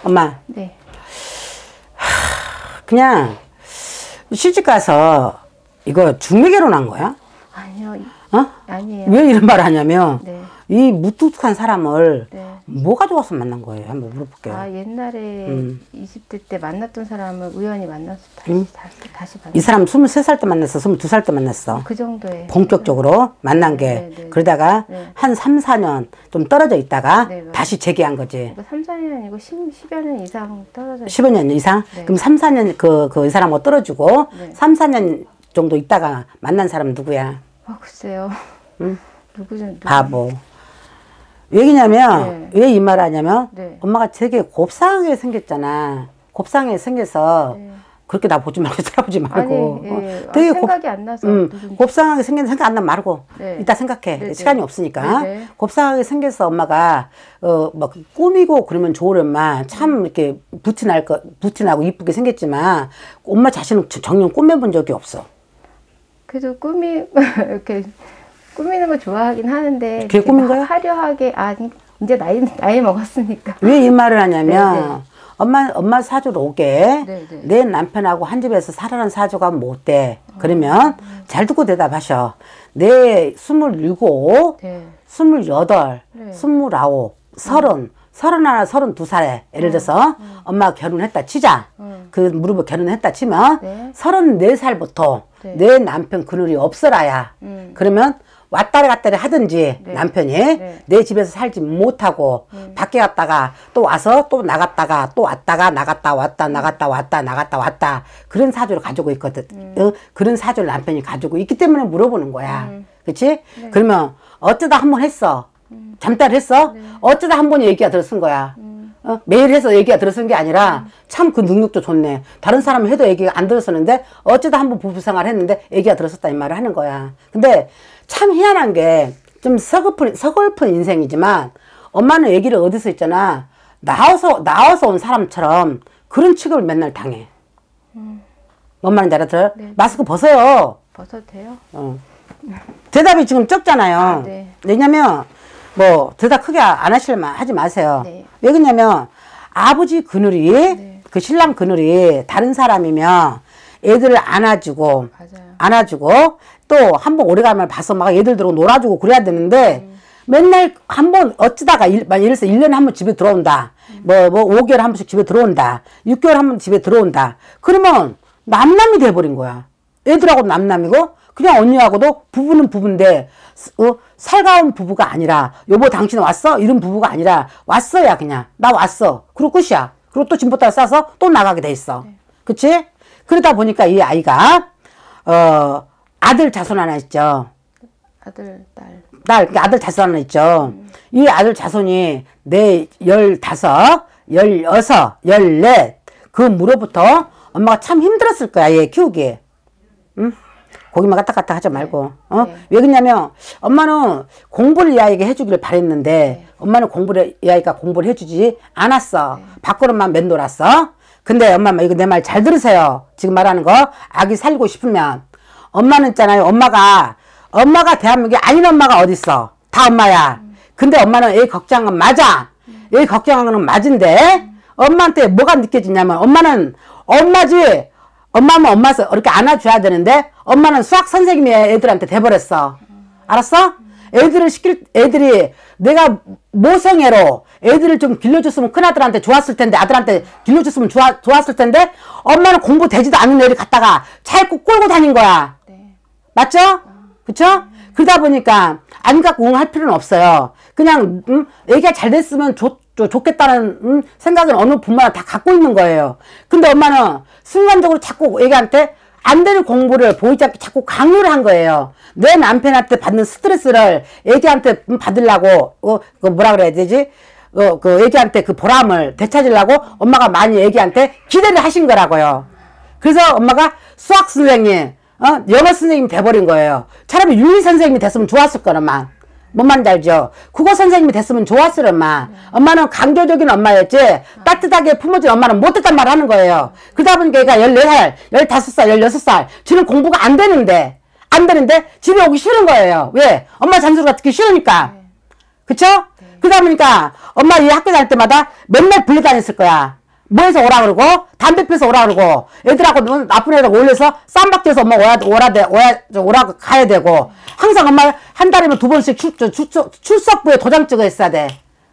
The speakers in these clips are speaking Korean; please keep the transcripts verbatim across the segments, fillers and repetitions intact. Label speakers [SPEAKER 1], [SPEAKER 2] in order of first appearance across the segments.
[SPEAKER 1] 엄마.
[SPEAKER 2] 네.
[SPEAKER 1] 하, 그냥 시집 가서 이거 중매 결혼한 거야?
[SPEAKER 2] 아니요.
[SPEAKER 1] 어?
[SPEAKER 2] 아니에요.
[SPEAKER 1] 왜 이런 말 하냐면
[SPEAKER 2] 네.
[SPEAKER 1] 이 무뚝뚝한 사람을
[SPEAKER 2] 네.
[SPEAKER 1] 뭐가 좋아서 만난 거예요? 한번 물어볼게요.
[SPEAKER 2] 아, 옛날에
[SPEAKER 1] 음.
[SPEAKER 2] 이십 대 때 만났던 사람을 우연히 만나서 다시,
[SPEAKER 1] 음?
[SPEAKER 2] 다시, 다시 만났어요.
[SPEAKER 1] 이 사람 스물세 살 때 만났어? 스물두 살 때 만났어?
[SPEAKER 2] 그 정도에.
[SPEAKER 1] 본격적으로 만난 게.
[SPEAKER 2] 네, 네,
[SPEAKER 1] 그러다가
[SPEAKER 2] 네.
[SPEAKER 1] 한 삼, 사 년 좀 떨어져 있다가
[SPEAKER 2] 네, 맞아요.
[SPEAKER 1] 다시 재기한 거지.
[SPEAKER 2] 그러니까 삼, 사 년 아니고 십, 십여 년 이상 떨어져
[SPEAKER 1] 십오 년 이상?
[SPEAKER 2] 네.
[SPEAKER 1] 그럼 삼, 사 년 그, 그 이 사람하고 떨어지고
[SPEAKER 2] 네.
[SPEAKER 1] 삼, 사 년 정도 있다가 만난 사람은 누구야?
[SPEAKER 2] 아, 글쎄요.
[SPEAKER 1] 응?
[SPEAKER 2] 누구 좀, 누구.
[SPEAKER 1] 바보. 왜냐면,
[SPEAKER 2] 네.
[SPEAKER 1] 왜 이 말 하냐면,
[SPEAKER 2] 네.
[SPEAKER 1] 엄마가 되게 곱상하게 생겼잖아. 곱상하게 생겨서,
[SPEAKER 2] 네.
[SPEAKER 1] 그렇게 나 보지 말고 쳐다보지 말고.
[SPEAKER 2] 아니, 예.
[SPEAKER 1] 어, 되게
[SPEAKER 2] 아, 생각이 안 나서.
[SPEAKER 1] 음,
[SPEAKER 2] 누군지.
[SPEAKER 1] 곱상하게 생긴 생각 안 나면 말고.
[SPEAKER 2] 네.
[SPEAKER 1] 이따 생각해.
[SPEAKER 2] 네,
[SPEAKER 1] 시간이
[SPEAKER 2] 네.
[SPEAKER 1] 없으니까.
[SPEAKER 2] 네, 네.
[SPEAKER 1] 곱상하게 생겨서 엄마가, 어, 막, 꾸미고 그러면 좋으련만 참 이렇게 부티 날 거, 부티 나고 이쁘게 생겼지만, 엄마 자신은 정녕 꾸며본 적이 없어.
[SPEAKER 2] 그래도 꾸미, 이렇게, 꾸미는 거 좋아하긴 하는데.
[SPEAKER 1] 그게
[SPEAKER 2] 이렇게
[SPEAKER 1] 꾸민 거야?
[SPEAKER 2] 화려하게, 아니, 이제 나이, 나이 먹었으니까.
[SPEAKER 1] 왜 이 말을 하냐면,
[SPEAKER 2] 네, 네.
[SPEAKER 1] 엄마, 엄마 사주로 오게,
[SPEAKER 2] 네, 네.
[SPEAKER 1] 내 남편하고 한 집에서 살아난 사주가 못 돼. 그러면, 잘 듣고 대답하셔. 내 스물일곱,
[SPEAKER 2] 네.
[SPEAKER 1] 스물여덟,
[SPEAKER 2] 네.
[SPEAKER 1] 스물아홉, 서른, 서른하나, 서른두 살에, 예를 들어서, 엄마가 결혼했다 치자.
[SPEAKER 2] 음.
[SPEAKER 1] 그 무릎을 결혼했다 치면,
[SPEAKER 2] 네.
[SPEAKER 1] 서른네 살부터
[SPEAKER 2] 네.
[SPEAKER 1] 내 남편 그늘이 없어라야.
[SPEAKER 2] 음.
[SPEAKER 1] 그러면, 왔다리 갔다리 하든지
[SPEAKER 2] 네.
[SPEAKER 1] 남편이
[SPEAKER 2] 네.
[SPEAKER 1] 내 집에서 살지 못하고
[SPEAKER 2] 음.
[SPEAKER 1] 밖에 갔다가 또 와서 또 나갔다가 또 왔다가 나갔다 왔다 나갔다 왔다 나갔다 왔다 그런 사주를 가지고 있거든.
[SPEAKER 2] 음.
[SPEAKER 1] 어? 그런 사주를 남편이 가지고 있기 때문에 물어보는 거야.
[SPEAKER 2] 음.
[SPEAKER 1] 그치?
[SPEAKER 2] 네.
[SPEAKER 1] 그러면 어쩌다 한 번 했어.
[SPEAKER 2] 음.
[SPEAKER 1] 잠깐 했어?
[SPEAKER 2] 네.
[SPEAKER 1] 어쩌다 한 번 얘기가 들어쓴 거야.
[SPEAKER 2] 음.
[SPEAKER 1] 어? 매일 해서 얘기가 들어쓴 게 아니라 참 그 능력도 좋네. 다른 사람은 해도 얘기가 안 들었었는데 어쩌다 한 번 부부생활 했는데 얘기가 들었었다 이 말을 하는 거야. 근데 참 희한한 게 좀 서글픈, 서글픈 인생이지만 엄마는 얘기를 어디서 했잖아. 나와서, 나와서 온 사람처럼 그런 취급을 맨날 당해.
[SPEAKER 2] 음.
[SPEAKER 1] 뭔 말인지 알아들어요?
[SPEAKER 2] 네.
[SPEAKER 1] 마스크 벗어요.
[SPEAKER 2] 벗어도 돼요?
[SPEAKER 1] 어. 대답이 지금 적잖아요.
[SPEAKER 2] 아, 네.
[SPEAKER 1] 왜냐면 뭐 대답 크게 안 하실 마, 하지 마세요.
[SPEAKER 2] 네.
[SPEAKER 1] 왜 그러냐면 아버지 그늘이
[SPEAKER 2] 네.
[SPEAKER 1] 그 신랑 그늘이 다른 사람이면 애들을 안아주고
[SPEAKER 2] 맞아요.
[SPEAKER 1] 안아주고 또 한 번 오래간만에 봐서 막 애들 들고 놀아주고 그래야 되는데
[SPEAKER 2] 음.
[SPEAKER 1] 맨날 한 번 어쩌다가 일, 예를 들어서 일 년에 한 번 집에 들어온다.
[SPEAKER 2] 음.
[SPEAKER 1] 뭐, 뭐 오 개월에 한 번씩 집에 들어온다. 육 개월에 한 번 집에 들어온다. 그러면 남남이 돼버린 거야. 애들하고도 남남이고 그냥 언니하고도 부부는 부부인데 어, 살가운 부부가 아니라 여보 당신 왔어? 이런 부부가 아니라 왔어야 그냥 나 왔어. 그리고 끝이야. 그리고 또 짐부터 싸서 또 나가게 돼 있어.
[SPEAKER 2] 네.
[SPEAKER 1] 그치? 그러다 보니까 이 아이가 어 아들 자손 하나 있죠.
[SPEAKER 2] 아들, 딸.
[SPEAKER 1] 딸, 아들 자손 하나 있죠. 음. 이 아들 자손이 내 열다섯, 열여섯, 열넷 그 무로부터 엄마가 참 힘들었을 거야. 얘 키우기. 응? 고기만 갖다 갖다 하지 말고. 어?
[SPEAKER 2] 네.
[SPEAKER 1] 왜 그러냐면 엄마는 공부를 이 아이에게 해주기를 바랬는데
[SPEAKER 2] 네.
[SPEAKER 1] 엄마는 공부를 이 아이가 공부를 해주지 않았어.
[SPEAKER 2] 네.
[SPEAKER 1] 밖으로만 맴돌았어. 근데 엄마 이거 내 말 잘 들으세요. 지금 말하는 거 아기 살리고 싶으면 엄마는 있잖아요. 엄마가 엄마가 대한민국에 아닌 엄마가 어딨어. 다 엄마야. 음. 근데 엄마는 애 걱정한 건 맞아. 음. 애 걱정한 거는 맞은데 음. 엄마한테 뭐가 느껴지냐면 엄마는 엄마지. 엄마는 엄마서 이렇게 안아줘야 되는데 엄마는 수학 선생님이 애들한테 돼버렸어. 알았어? 애들을 시킬 애들이 내가 모성애로 애들을 좀 길러줬으면 큰아들한테 좋았을 텐데 아들한테 길러줬으면 좋아, 좋았을 텐데 엄마는 공부 되지도 않는 애를 갖다가 차에 꼭 끌고 다닌 거야.
[SPEAKER 2] 네.
[SPEAKER 1] 맞죠? 그쵸? 그러다 보니까 안 갖고 응 할 필요는 없어요. 그냥 음, 애기가 잘 됐으면 좋, 좋, 좋겠다는 음, 생각은 어느 부모나 다 갖고 있는 거예요. 근데 엄마는 순간적으로 자꾸 애기한테 안 되는 공부를 보이지 않게 자꾸 강요를 한 거예요. 내 남편한테 받는 스트레스를 애기한테 받으려고 어, 그 뭐라 그래야 되지? 어, 그 애기한테 그 보람을 되찾으려고 엄마가 많이 애기한테 기대를 하신 거라고요. 그래서 엄마가 수학 선생님, 어, 영어 선생님이 돼버린 거예요. 차라리 윤리 선생님이 됐으면 좋았을 거라만. 뭔 말인지 알죠? 국어 선생님이 됐으면 좋았을 엄마. 엄마는 강조적인 엄마였지 따뜻하게 품어준 엄마는 못했단 말 하는 거예요. 그러다 보니까 얘가 열네 살, 열다섯 살, 열여섯 살 지금 공부가 안 되는데 안 되는데 집에 오기 싫은 거예요. 왜? 엄마 잔소리가 듣기 싫으니까. 그쵸? 그러다 보니까 엄마 이 학교 다닐 때마다 맨날 불려다녔을 거야. 뭐해서 오라 그러고 담배 피워서 오라 그러고 애들하고 나쁜 애들하고 올려서 쌈박지에서 엄마 오라 오라 돼 오라 오라 가야 되고 항상 엄마 한 달이면 두 번씩 출, 출석, 출석부에 도장 찍어 있어야 돼.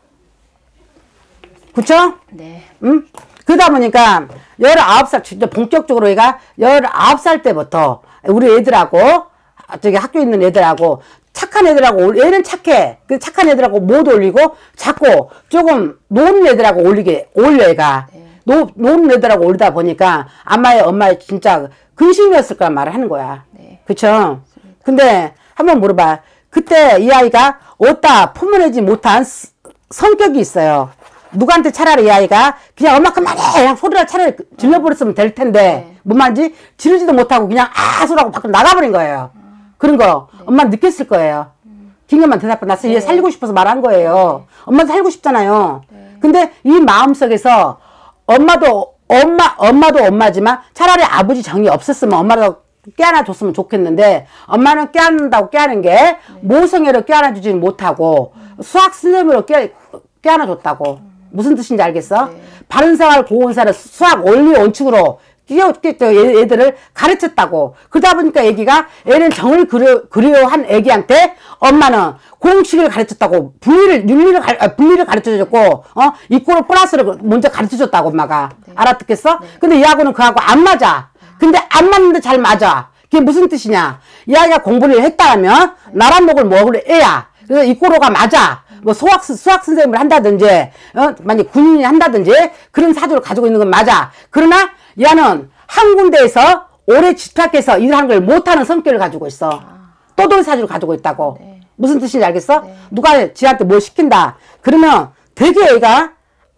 [SPEAKER 1] 그쵸?
[SPEAKER 2] 네.
[SPEAKER 1] 응? 그러다 보니까 열아홉 살 진짜 본격적으로 얘가 열아홉 살 때부터 우리 애들하고 저기 학교에 있는 애들하고 착한 애들하고 얘는 착해. 그 착한 애들하고 못 올리고 자꾸 조금 노는 애들하고 올리게 올려 얘가.
[SPEAKER 2] 네.
[SPEAKER 1] 노, 노는 애들하고 올리다 보니까 엄마의 엄마의 진짜 근심이었을 거란 말을 하는 거야.
[SPEAKER 2] 네.
[SPEAKER 1] 그쵸? 근데 한번 물어봐. 그때 이 아이가 어디다 품어내지 못한 스, 성격이 있어요. 누구한테 차라리 이 아이가 그냥 엄마 그만해 그냥 소리를 차라리 질러버렸으면 될 텐데
[SPEAKER 2] 네.
[SPEAKER 1] 뭔 말인지 지르지도 못하고 그냥 아 소리하고 밖으로 나가버린 거예요. 음. 그런 거 네. 엄마는 느꼈을 거예요. 음. 김경만 대답해 놨어.
[SPEAKER 2] 네.
[SPEAKER 1] 얘 살고 싶어서 말한 거예요. 네. 엄마도 살고 싶잖아요. 네. 근데 이 마음속에서 엄마도 엄마 엄마도 엄마지만 차라리 아버지 정이 없었으면 엄마도 껴안아 줬으면 좋겠는데 엄마는 껴안는다고 껴안는 게 네. 모성애로 껴안아 주지는 못하고 음. 수학 선생님으로 껴, 껴안아 줬다고. 음. 무슨 뜻인지 알겠어? 네. 바른생활 고운사를 수학 원리 원칙으로 끼워, 애들을 가르쳤다고. 그러다 보니까 애기가 애는 정을 그려, 그려한 애기한테 엄마는 공식을 가르쳤다고. 분리를, 윤리를, 가, 아, 분리를 가르쳐줬고, 어? 이꼴을 플러스를 먼저 가르쳐줬다고, 엄마가. 네. 알아듣겠어? 네. 근데 얘하고는 그하고 안 맞아. 근데 안 맞는데 잘 맞아. 그게 무슨 뜻이냐? 이 아이가 공부를 했다면, 네. 나란 목을 먹을 애야. 그래서 이꼴호가 맞아. 뭐 수학, 수학 선생님을 한다든지, 어? 만약 군인이 한다든지, 그런 사주를 가지고 있는 건 맞아. 그러나, 얘는 한 군데에서 오래 집착해서 일하는 걸 못하는 성격을 가지고 있어. 아. 또돌이 사주를 가지고 있다고. 네. 무슨 뜻인지 알겠어? 네. 누가 지한테 뭘 시킨다. 그러면 되게 애가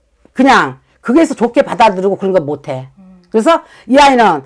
[SPEAKER 1] 그냥 거기에서 좋게 받아들이고 그런 걸 못해. 음. 그래서 이 아이는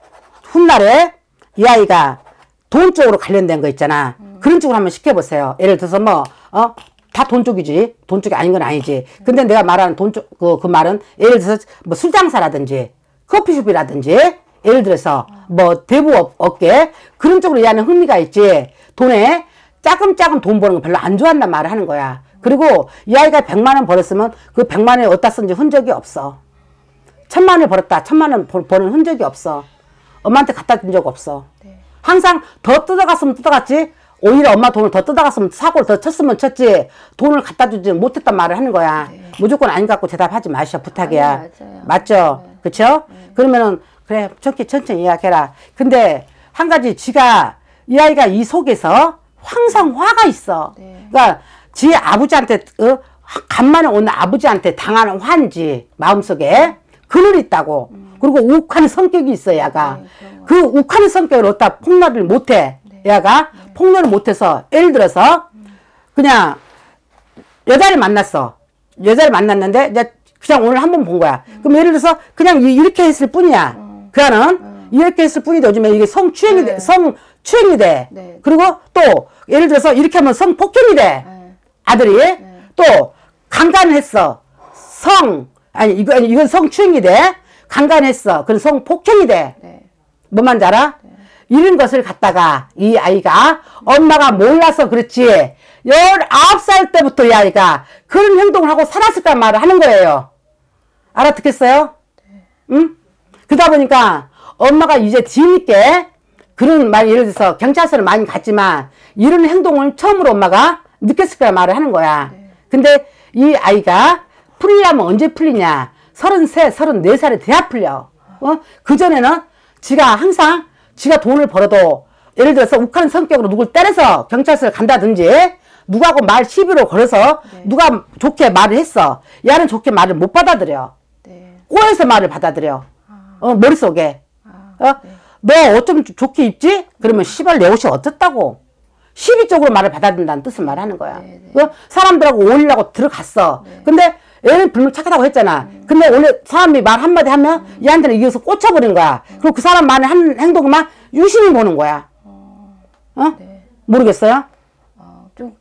[SPEAKER 1] 훗날에 이 아이가 돈 쪽으로 관련된 거 있잖아. 음. 그런 쪽으로 한번 시켜보세요. 예를 들어서 뭐, 어? 다 돈 쪽이지. 돈 쪽이 아닌 건 아니지. 근데 내가 말하는 돈 쪽, 그, 그 말은 예를 들어서 뭐 술장사라든지 커피숍이라든지 예를 들어서 뭐 대부업 업계 그런 쪽으로 얘는 흥미가 있지. 돈에 짜금짜금 돈 버는 거 별로 안 좋아한단 말을 하는 거야. 그리고 이 아이가 백만 원 벌었으면 그 백만 원을 어디다 쓴지 흔적이 없어. 천만 원을 벌었다. 천만 원 버는 흔적이 없어. 엄마한테 갖다 준 적 없어. 항상 더 뜯어갔으면 뜯어갔지. 오히려 엄마 돈을 더 뜯어갔으면 사고를 더 쳤으면 쳤지 돈을 갖다 주지 못했단 말을 하는 거야. 네. 무조건 아닌 것 같고 대답하지 마셔. 부탁이야.
[SPEAKER 2] 아니, 맞아요.
[SPEAKER 1] 맞죠? 네. 그쵸? 네. 그러면은 그래 천천히 천천히 이야기해라. 근데 한 가지 지가 이 아이가 이 속에서 항상 화가 있어. 네. 그러니까 지 아버지한테 어? 간만에 오는 아버지한테 당하는 화인지 마음속에 그늘 있다고. 음. 그리고 욱하는 성격이 있어 얘가. 네, 그 욱하는 성격을 어디다 폭로를 못해. 네. 얘가 네. 폭로를 못해서 예를 들어서 그냥 여자를 만났어. 여자를 만났는데 이제 그냥 오늘 한 번 본 거야. 음. 그럼 예를 들어서 그냥 이렇게 했을 뿐이야. 음. 그는 음. 이렇게 했을 뿐인데 요즘에 이게 성추행이 네. 돼. 성추행이 돼. 네. 그리고 또 예를 들어서 이렇게 하면 성폭행이 돼. 네. 아들이 네. 또 강간을 했어. 성 아니 이거 아니 이건 성추행이 돼. 강간했어. 그건 성폭행이 돼. 네. 뭔 말인지 알아? 네. 이런 것을 갖다가 이 아이가 엄마가 몰라서 그렇지 열아홉 살 때부터 이 아이가 그런 행동을 하고 살았을 거란 말을 하는 거예요. 알아듣겠어요? 네. 응? 그러다 보니까 엄마가 이제 뒤늦게 그런 말 예를 들어서 경찰서를 많이 갔지만 이런 행동을 처음으로 엄마가 느꼈을 거란 말을 하는 거야. 네. 근데 이 아이가 풀리려면 언제 풀리냐? 서른세, 서른네 살에 돼야 풀려. 어? 그전에는 지가 항상 지가 돈을 벌어도 예를 들어서 욱하는 성격으로 누굴 때려서 경찰서를 간다든지 누구하고 말 시비로 걸어서 네. 누가 좋게 말을 했어. 얘는 좋게 말을 못 받아들여. 네. 꼬여서 말을 받아들여. 아. 어, 머릿속에. 아, 어? 네. 너 어쩜 좋게 입지? 그러면 시발 내 옷이 어떻다고. 시비적으로 말을 받아들인다는 뜻을 말하는 거야. 네, 네. 어? 사람들하고 어울리려고 들어갔어. 네. 근데 얘는 분명 착하다고 했잖아. 음. 근데 원래 사람이 말 한마디 하면 음. 얘한테는 이겨서 꽂혀버린 거야. 음. 그리고 그 사람 말을 한 행동만 유심히 보는 거야. 어? 어? 네. 모르겠어요?
[SPEAKER 2] 어, 좀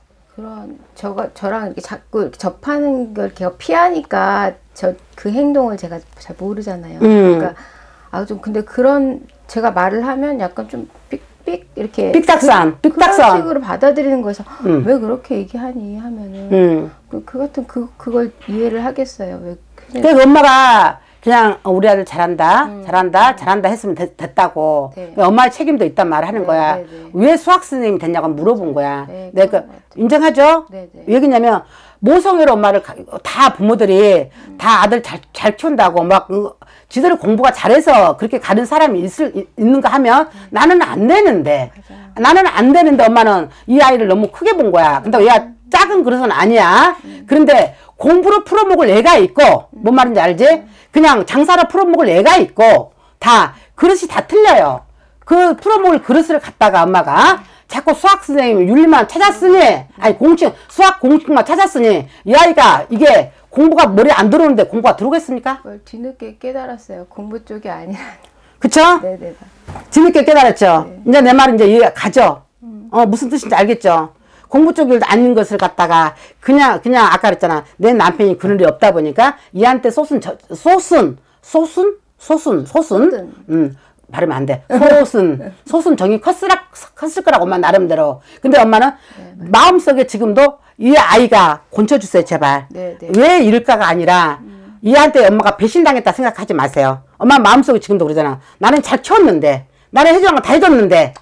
[SPEAKER 2] 그런 저가 저랑 이렇게 자꾸 이렇게 접하는 걸 제가 피하니까 저 그 행동을 제가 잘 모르잖아요. 음. 그러니까 아 좀 근데 그런 제가 말을 하면 약간 좀 삑, 삑 이렇게
[SPEAKER 1] 삑닥선,
[SPEAKER 2] 그,
[SPEAKER 1] 삑닥선.
[SPEAKER 2] 그런 식으로 받아들이는 거에서
[SPEAKER 1] 음.
[SPEAKER 2] 왜 그렇게 얘기하니 하면은
[SPEAKER 1] 음.
[SPEAKER 2] 그, 그 같은 그 그걸 이해를 하겠어요. 왜 그냥
[SPEAKER 1] 그래서 엄마가 그냥 우리 아들 잘한다,
[SPEAKER 2] 음.
[SPEAKER 1] 잘한다, 잘한다 했으면 됐, 됐다고.
[SPEAKER 2] 네.
[SPEAKER 1] 엄마의 책임도 있단 말을 하는
[SPEAKER 2] 네,
[SPEAKER 1] 거야.
[SPEAKER 2] 네, 네.
[SPEAKER 1] 왜 수학 선생님이 됐냐고 물어본 거야.
[SPEAKER 2] 네,
[SPEAKER 1] 내가
[SPEAKER 2] 그런 것 같아요.
[SPEAKER 1] 인정하죠?
[SPEAKER 2] 네, 네.
[SPEAKER 1] 왜 그러냐면 모성애로 엄마를 가- 다 부모들이 음. 다 아들 잘, 잘 키운다고 막 어, 지들이 공부가 잘해서 그렇게 가는 사람이 있을, 이- 있는가 하면 음. 나는 안 되는데
[SPEAKER 2] 맞아요.
[SPEAKER 1] 나는 안 되는데 엄마는 이 아이를 너무 크게 본 거야. 근데 얘가 작은 그릇은 아니야. 음. 그런데 공부로 풀어먹을 애가 있고 음. 뭔 말인지 알지? 음. 그냥 장사로 풀어먹을 애가 있고 다 그릇이 다 틀려요. 그 풀어먹을 그릇을 갖다가 엄마가 자꾸 수학 선생님 윤리만 찾았으니 아니 공식 수학 공식만 찾았으니 이 아이가 이게 공부가 머리에 안 들어오는데 공부가 들어오겠습니까?
[SPEAKER 2] 그걸 뒤늦게 깨달았어요. 공부 쪽이 아니라.
[SPEAKER 1] 그쵸?
[SPEAKER 2] 네네.
[SPEAKER 1] 뒤늦게 깨달았죠.
[SPEAKER 2] 네.
[SPEAKER 1] 이제 내 말은 이제 이해 가죠. 음. 어 무슨 뜻인지 알겠죠. 공부 쪽이 아닌 것을 갖다가 그냥 그냥 아까 그랬잖아. 내 남편이 그늘이 없다 보니까 얘한테 소순 저, 소순 소순 소순 소순 음 발음 안 돼. 소순 소순 정이 컸으라 컸을 거라고 엄마 나름대로. 근데 엄마는 네, 마음속에 지금도 이 아이가 곤쳐주세요 제발. 네, 네. 왜 이럴까가 아니라 음. 얘한테 엄마가 배신당했다 생각하지 마세요. 엄마 마음속에 지금도 그러잖아. 나는 잘 키웠는데 나는 해주는 거 다 해줬는데.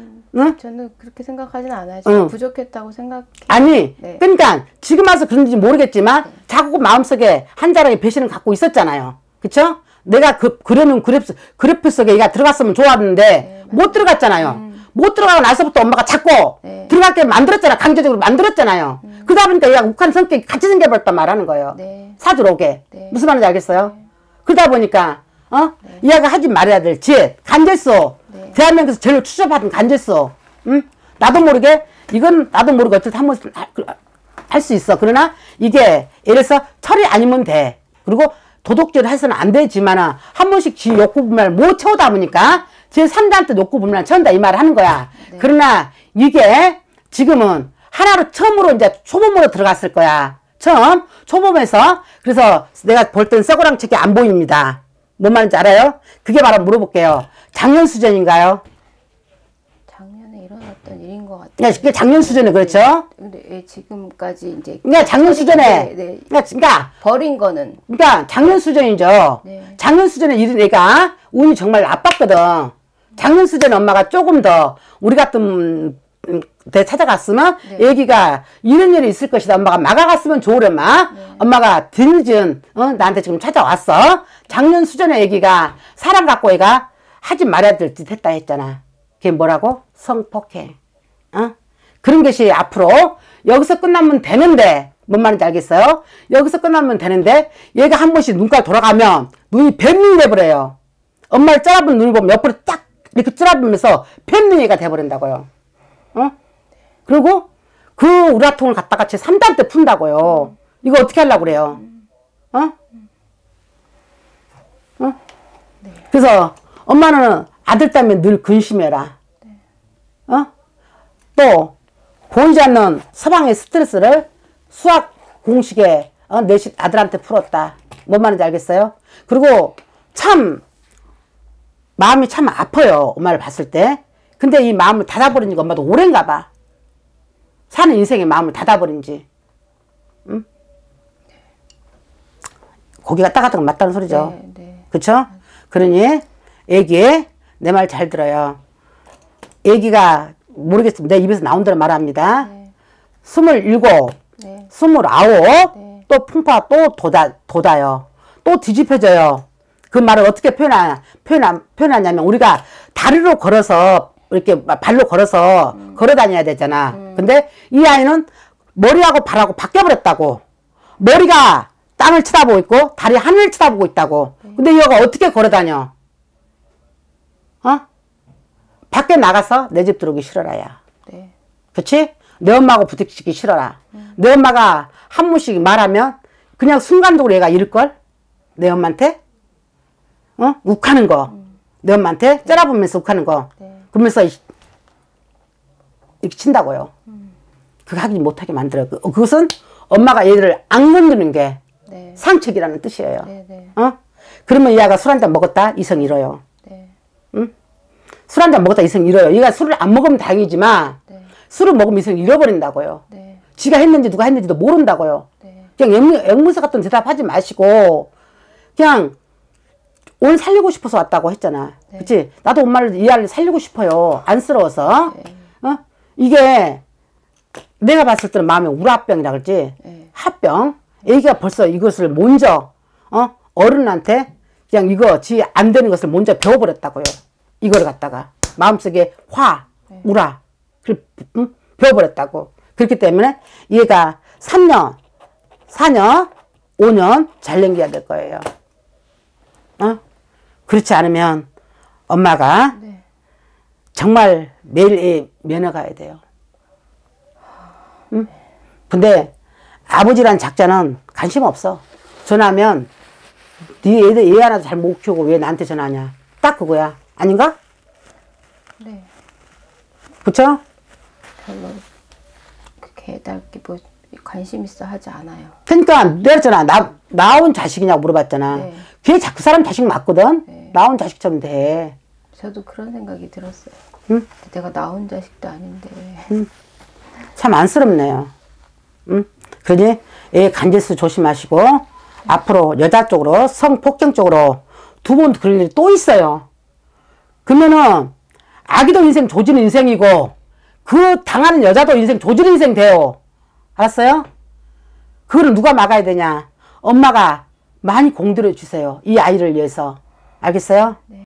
[SPEAKER 1] 응?
[SPEAKER 2] 저는 그렇게 생각하진 않아요. 제가 응. 부족했다고 생각.
[SPEAKER 1] 아니, 네. 그러니까 지금 와서 그런지 모르겠지만 네. 자꾸 마음속에 한 자락의 배신을 갖고 있었잖아요. 그쵸? 내가 그 그려놓은 그래프, 그래프 속에 얘가 들어갔으면 좋았는데 네, 못 들어갔잖아요. 음. 못 들어가고 나서부터 엄마가 자꾸 네. 들어갈게 만들었잖아. 강제적으로 만들었잖아요. 음. 그러다 보니까 얘가 욱한 성격이 같이 생겨버렸단 말하는 거예요. 네. 사주로 오게. 네. 무슨 말인지 알겠어요? 네. 그러다 보니까 어? 네. 이야가 하지 말아야 될 짓, 간제수. 네. 대한민국에서 제일 추접받은 간제수. 응? 나도 모르게 이건 나도 모르게 어쨌든 한 번씩 할 수 있어. 그러나 이게 예를 들어서 철이 아니면 돼. 그리고 도덕질을 해서는 안 되지만 한 번씩 지 욕구 분명을 못 채우다 보니까 제 삼자한테 욕구 분명을 채운다 이 말을 하는 거야. 네. 그러나 이게 지금은 하나로 처음으로 이제 초범으로 들어갔을 거야. 처음 초범에서 그래서 내가 볼 땐 썩어랑 책이 안 보입니다. 뭔 말인지 알아요? 그게 바로 물어볼게요. 작년 수준인가요?
[SPEAKER 2] 작년에 일어났던 일인 것 같아요.
[SPEAKER 1] 그러니까 그게 작년 수준에 그렇죠?
[SPEAKER 2] 근데 왜 지금까지 이제
[SPEAKER 1] 그러니까 작년 수준에 네, 네. 그러니까, 그러니까
[SPEAKER 2] 버린 거는
[SPEAKER 1] 그러니까 작년 수준이죠. 네. 작년 수준에 이런 애가 운이 정말 나빴거든. 작년 수준에 엄마가 조금 더 우리 같은 데 찾아갔으면 네. 애기가 이런 일이 있을 것이다. 엄마가 막아갔으면 좋으련마. 네. 엄마가 뒤늦은 어? 나한테 지금 찾아왔어. 작년 수준의 애기가 사랑 갖고 애가 하지 말아야 될 짓 했다 했잖아. 그게 뭐라고? 성폭행. 어? 그런 것이 앞으로 여기서 끝나면 되는데 뭔 말인지 알겠어요? 여기서 끝나면 되는데 얘가 한 번씩 눈깔 돌아가면 눈이 뱀눈이 돼버려요. 엄마를 쩌라본 눈을 보면 옆으로 딱 이렇게 쩌라보면서 뱀눈이가 돼버린다고요. 어? 그리고 그 우라통을 갖다가 제 삼 단 때 푼다고요. 이거 어떻게 하려고 그래요? 어? 어? 네. 그래서 엄마는 아들 때문에 늘 근심해라. 네. 어? 또 보이지 않는 서방의 스트레스를 수학 공식에 어? 내 아들한테 풀었다. 뭔 말인지 알겠어요? 그리고 참 마음이 참 아파요. 엄마를 봤을 때. 근데 이 마음을 닫아버린 지가 엄마도 오랜가 봐. 사는 인생의 마음을 닫아버린 지. 응? 고기가 따가닥 맞다는 소리죠. 네, 네. 그쵸? 그러니 애기 내 말 잘 들어요. 애기가 모르겠습니다. 내 입에서 나온 대로 말합니다. 네. 스물일곱, 네. 스물아홉, 네. 또 풍파 또 돋아, 돋아요. 또 뒤집혀져요. 그 말을 어떻게 표현하, 표현하, 표현하냐면 우리가 다리로 걸어서 이렇게 발로 걸어서 음. 걸어 다녀야 되잖아. 음. 근데 이 아이는 머리하고 발하고 바뀌어버렸다고. 머리가 땅을 쳐다보고 있고 다리 하늘을 쳐다보고 있다고. 네. 근데 얘가 어떻게 걸어 다녀? 어? 밖에 나가서 내 집 들어오기 싫어라 야. 네. 그치? 내 엄마하고 부딪히기 싫어라. 음. 내 엄마가 한 번씩 말하면 그냥 순간적으로 얘가 이럴걸? 내 엄마한테? 어? 욱하는 거. 음. 내 엄마한테 네. 째려보면서 욱하는 거. 네. 그러면서 이렇게 친다고요. 음. 그거 하기 못하게 만들어요. 그, 그것은 엄마가 얘를 안 건드는 게 네. 상책이라는 뜻이에요. 네, 네. 어? 그러면 이 아가 술 한잔 먹었다? 이성 잃어요. 네. 응? 술 한 잔 먹었다 인생 잃어요. 얘가 술을 안 먹으면 다행이지만
[SPEAKER 2] 네.
[SPEAKER 1] 술을 먹으면 인생 잃어버린다고요.
[SPEAKER 2] 네.
[SPEAKER 1] 지가 했는지 누가 했는지도 모른다고요.
[SPEAKER 2] 네.
[SPEAKER 1] 그냥 앵무, 앵무새 같은 대답하지 마시고 그냥 온 살리고 싶어서 왔다고 했잖아.
[SPEAKER 2] 네.
[SPEAKER 1] 그치? 나도 엄마를 이 아이를 살리고 싶어요. 안쓰러워서.
[SPEAKER 2] 네.
[SPEAKER 1] 어? 이게 내가 봤을 때는 마음에 우라병이라 그러지.
[SPEAKER 2] 네.
[SPEAKER 1] 합병. 애기가 벌써 이것을 먼저 어? 어른한테 그냥 이거 지 안 되는 것을 먼저 배워버렸다고요. 이걸 갖다가 마음속에 화,
[SPEAKER 2] 네.
[SPEAKER 1] 우라 그 음? 배워버렸다고. 그렇기 때문에 얘가 삼 년, 사 년, 오 년 잘 넘겨야 될 거예요. 어? 그렇지 않으면 엄마가
[SPEAKER 2] 네.
[SPEAKER 1] 정말 매일 애 면회 가야 돼요. 응? 근데 아버지란 작자는 관심 없어. 전화하면 네 애들 애 하나도 잘 못 키우고 왜 나한테 전화하냐. 딱 그거야. 아닌가?
[SPEAKER 2] 네.
[SPEAKER 1] 그쵸?
[SPEAKER 2] 별로 그렇게 애달게 뭐 관심 있어 하지 않아요.
[SPEAKER 1] 그러니까 내가 했잖아. 나, 나온 자식이냐고 물어봤잖아.
[SPEAKER 2] 네.
[SPEAKER 1] 걔 자꾸 사람 자식 맞거든?
[SPEAKER 2] 네.
[SPEAKER 1] 나온 자식처럼 돼.
[SPEAKER 2] 저도 그런 생각이 들었어요.
[SPEAKER 1] 응?
[SPEAKER 2] 내가 나온 자식도 아닌데.
[SPEAKER 1] 응. 참 안쓰럽네요. 응? 그러니 애 간질수 조심하시고 앞으로 여자 쪽으로 성폭행 쪽으로 두 번 그럴 일이 또 있어요. 그러면은 아기도 인생 조지는 인생이고 그 당하는 여자도 인생 조지는 인생 돼요. 알았어요? 그거를 누가 막아야 되냐. 엄마가 많이 공들여 주세요. 이 아이를 위해서. 알겠어요?
[SPEAKER 2] 네.